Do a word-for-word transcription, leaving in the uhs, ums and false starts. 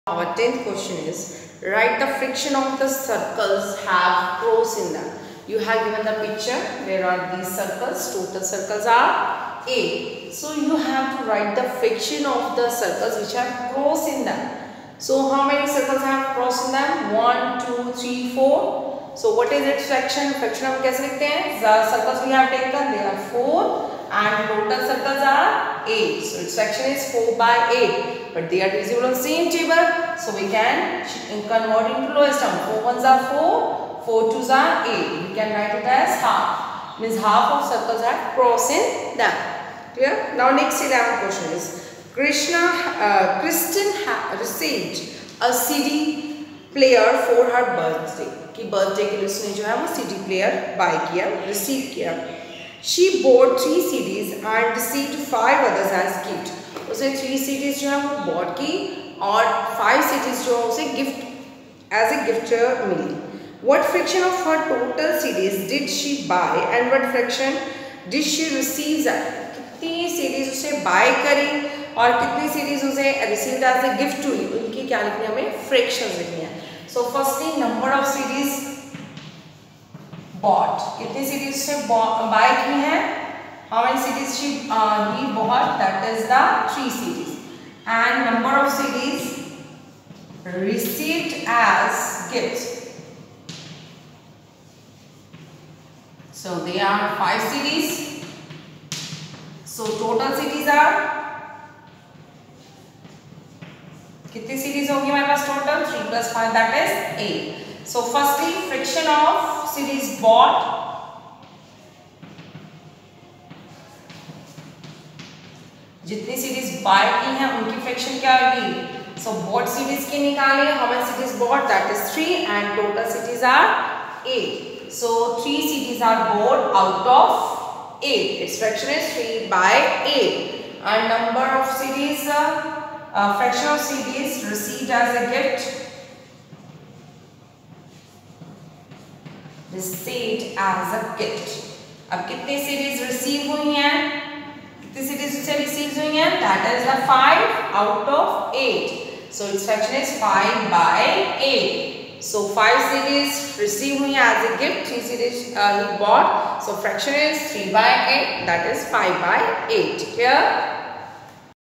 Our tenth question is, write the fraction of the circles have cross in them. You have given the picture. There are these circles. Total circles are eight. So you have to write the fraction of the circles which have cross in them. So how many circles have cross in them? one, two, three, four. So what is its fraction? Fraction हम कैसे लिखते हैं? The circles we have taken, they are four and total circles are eight. So its fraction is four by eight. But they are divisible on same table, so we can convert into lowest term. four ones are four, four twos are eight. We can write it as half. Means half of circles have cross in them. Clear? Now next eleventh question is, Krishna, uh, Kristen received a C D player for her birthday. कि birthday के लिए उसने जो है वो C D player buy किया, receive किया. She bought three C Ds and received five others as gift. उसे थ्री सीडीज जो है वो बॉट की और फाइव सीडीज जो है उसे गिफ्ट एज ए गिफ्ट मिली. What fraction of her total CDs did she buy and what fraction did she receive? कितनी सीडीज उसे बाय करी और कितनी सीडीज उसे रिसीव एज ए गिफ्ट हुई, उनकी क्या लिखनी है? हमें फ्रैक्शंस लिखनी है. So firstly number of CDs bought, कितनी सीडीज उसे बाय की है? How many C Ds she uh, he bought? That is the three C Ds. And number of C Ds received as gifts. So they are five C Ds. So total C Ds are कितनी C Ds होगी हमारे पास total? three plus five, that is eight. So firstly fraction of C Ds bought. जितनी सीरीज buy की हैं उनकी fraction क्या होगी? सो बॉट सीरीज की निकालिए. How many series bought? That is three and total series are eight. So three series are bought out of eight. It's fraction is three by eight. And number of series, fraction of series received as a gift, received as a gift. अब कितनी series receive हुई हैं? कितनी series से receive हुई हैं? That is the five out of eight. So its fraction is five by eight. So five series received हुई हैं as a gift. Three series uh, he bought. So fraction is three by eight. That is five by eight. Clear?